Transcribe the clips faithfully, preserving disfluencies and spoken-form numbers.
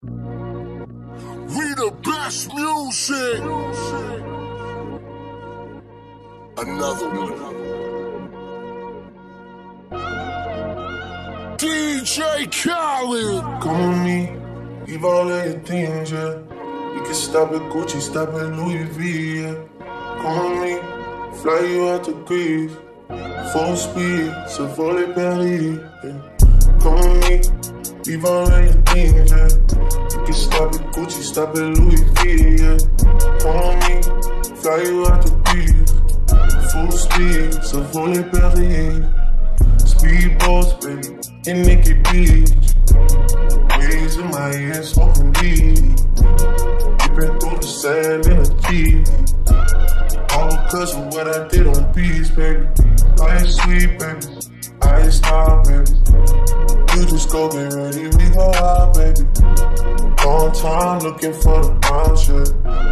We the best music. Another one. D J Khaled. Come with me, leave all of your things, yeah. We can stop at Gucci, stop at Louis V, yeah. Come with me, fly you out to Greece. Full speed, so volley Paris, yeah. Come with me, leave all of your things, yeah. We can stop at Gucci, stop at Louis V, yeah. Come with me, fly you out to Greece. Full speed, so volley Paris. Speedboats, baby, in Nikki Beach. Waves in my ear, smoking weed. Dipping through the sand in a Jeep. All because of what I did on beats, baby. I ain't sweet, baby. I ain't stop, baby. You just go get ready, we go out, baby. Long time looking for the brown shit.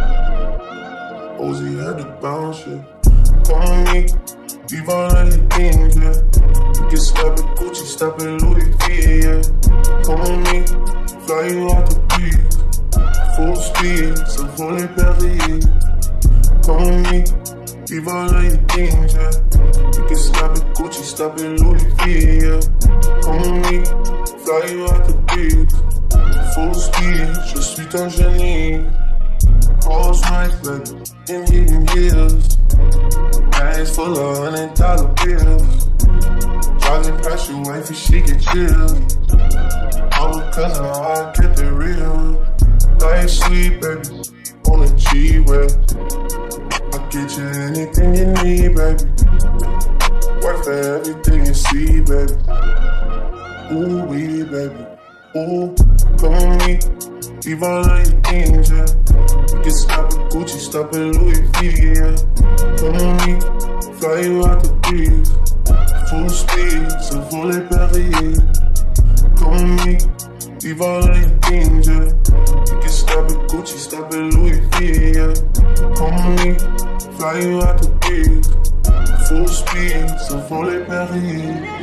Ozzy had the brown shit. Come with me, leave all of your things, yeah. You can stop at Gucci, stop at Louis V, yeah. Come with me, fly you out to Greece. Full speed, so volley Paris. Come with me, leave all of your things, yeah. You can stop at Gucci, stop at Louis V, yeah. Come with me, fly you out to Greece. Full speed, je suis ton génie. Rolls Royce, baby, in hidden gears. Bags full of hundred dollar bills. Driving past your wife and she get chilled. All because of how I kept it real. Life sweet, baby, on a G-Way. I'll get you anything you need, baby. Work for everything you see, baby. Ooh, wee, baby. Ooh, come with me, leave all of your things, yeah. You can stop at Gucci, stop at Louis V, yeah. Come with me, fly you out to Greece. Full speed, so volley Paris. Come with me, leave all of your things, yeah. You can stop at Gucci, stop at Louis V, yeah. Come with me, fly you out to Greece. Full speed, so volley Paris.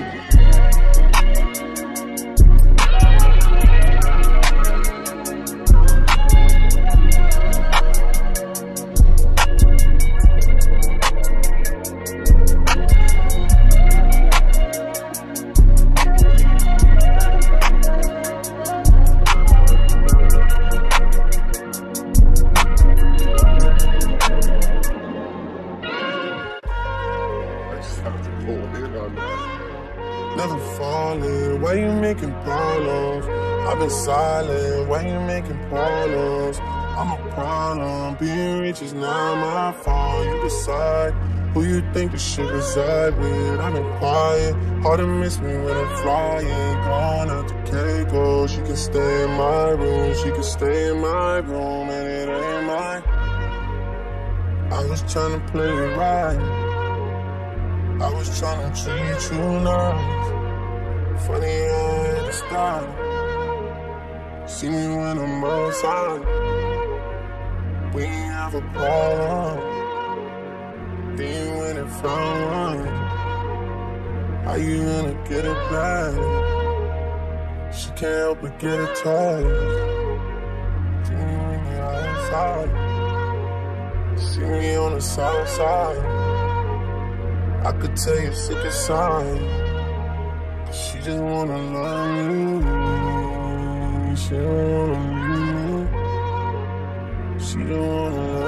Never falling, why you making problems? I've been silent, why you making problems? I'm a problem, being rich is not my fault. You decide who you think the shit reside with. I've been quiet, hard to miss me when I'm flying. Gone out to Keiko, she can stay in my room. She can stay in my room and it ain't mine. I was trying to play it right, I was tryna treat you nice. Funny I had to stop. See me when I'm outside. We ain't have a problem. Then you went and found one. How you gonna get it back? She can't help but get attached. See me when you're outside. See me on the south side. I could tell you're sick inside. She just wanna love me. She don't wanna leave me. She don't wanna love me.